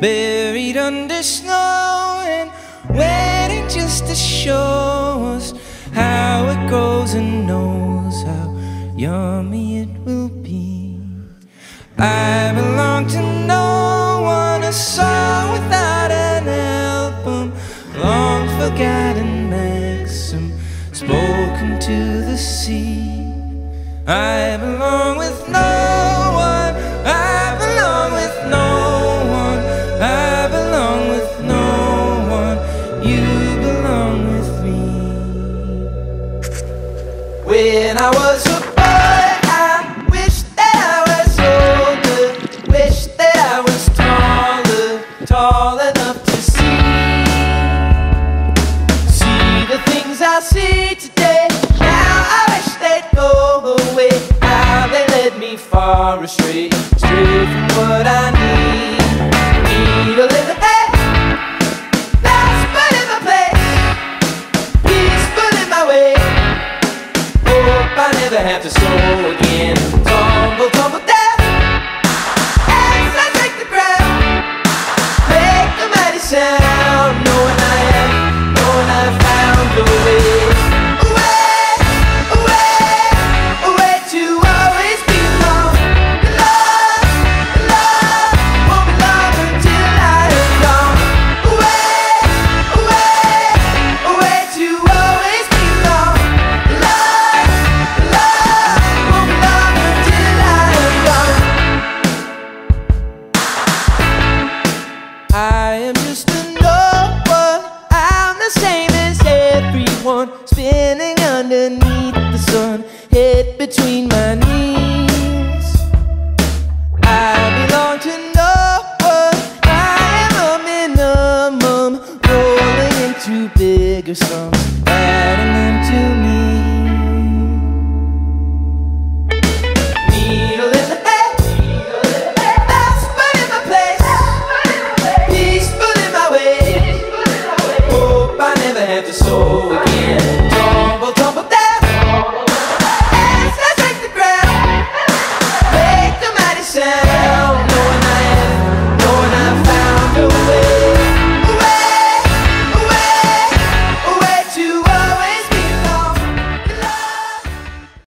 buried under snow and waiting just to show us how it grows and knows how yummy it will be. I belong to no one, a song without an album, long forgotten maxim spoken to the sea. I belong with no one, I belong with no one, I belong with no one, you belong with me. When I was a boy, I wished that I was older, wished that I was taller, tall enough to see the things I see today. Now I wish they'd go away. How they led me far astray, straight from what I need. Need a little hey, lost but in my place, peaceful in my way. Hope I never have to slow again. Tumble, tumble down as I take the ground, make a mighty sound, knowing